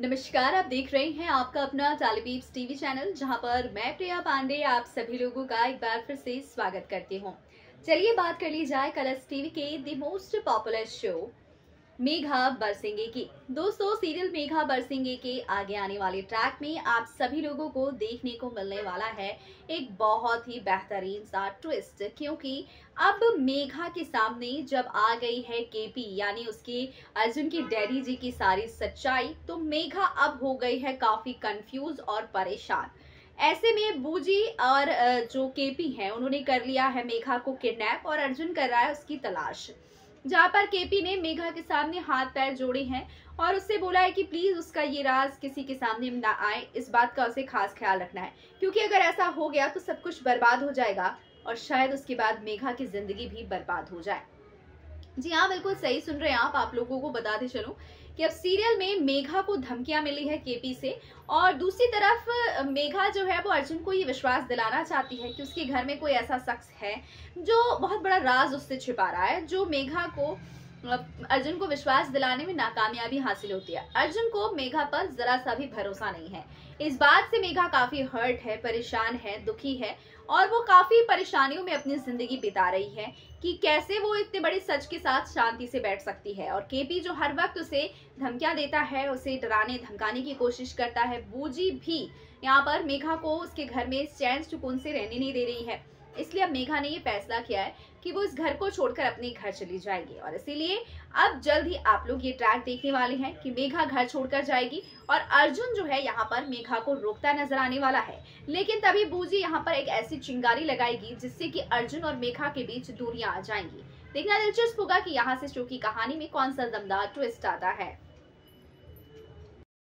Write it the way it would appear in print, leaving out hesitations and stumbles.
नमस्कार, आप देख रहे हैं आपका अपना टालीपीप्स टीवी चैनल, जहां पर मैं प्रिया पांडे आप सभी लोगों का एक बार फिर से स्वागत करती हूं। चलिए बात कर ली जाए कलर्स टीवी के the most popular show Megha Barsenge की। दोस्तों, सीरियल मेघा बरसेंगे के आगे आने वाले ट्रैक में आप सभी लोगों को देखने को मिलने वाला है एक बहुत ही बेहतरीन सा ट्विस्ट, क्योंकि अब मेघा के सामने जब आ गई है केपी यानी उसके अर्जुन की डैडी जी की सारी सच्चाई, तो मेघा अब हो गई है काफी कंफ्यूज और परेशान। ऐसे में बूजी और जो केपी है उन्होंने कर लिया है मेघा को किडनैप और अर्जुन कर रहा है उसकी तलाश। जहां पर केपी ने मेघा के सामने हाथ पैर जोड़े हैं और उससे बोला है कि प्लीज उसका ये राज किसी के सामने ना आए, इस बात का उसे खास ख्याल रखना है, क्योंकि अगर ऐसा हो गया तो सब कुछ बर्बाद हो जाएगा और शायद उसके बाद मेघा की जिंदगी भी बर्बाद हो जाए। जी हाँ, बिल्कुल सही सुन रहे हैं आप लोगों को बताते चलूं कि अब सीरियल में मेघा को धमकियां मिली है केपी से, और दूसरी तरफ मेघा जो है वो अर्जुन को ये विश्वास दिलाना चाहती है कि उसके घर में कोई ऐसा शख्स है जो बहुत बड़ा राज उससे छिपा रहा है, जो मेघा को अर्जुन को विश्वास दिलाने में नाकामयाबी हासिल होती है। अर्जुन को मेघा पर जरा सा भी भरोसा नहीं है। इस बात से मेघा काफी हर्ट है, परेशान है, दुखी है और वो काफी परेशानियों में अपनी जिंदगी बिता रही है कि कैसे वो इतने बड़े सच के साथ शांति से बैठ सकती है। और केपी जो हर वक्त उसे धमकियां देता है, उसे डराने धमकाने की कोशिश करता है। बूजी भी यहाँ पर मेघा को उसके घर में चैन सुकून से रहने नहीं दे रही है। इसलिए अब मेघा ने ये फैसला किया है कि वो इस घर को छोड़कर अपने घर चली जाएगी, और इसीलिए अब जल्द ही आप लोग ये ट्रैक देखने वाले हैं कि मेघा घर छोड़कर जाएगी और अर्जुन जो है यहाँ पर मेघा को रोकता नजर आने वाला है। लेकिन तभी बूजी यहाँ पर एक ऐसी चिंगारी लगाएगी जिससे कि अर्जुन और मेघा के बीच दूरियां आ जाएंगी। देखना दिलचस्प होगा कि यहाँ से शो की कहानी में कौन सा दमदार ट्विस्ट आता है।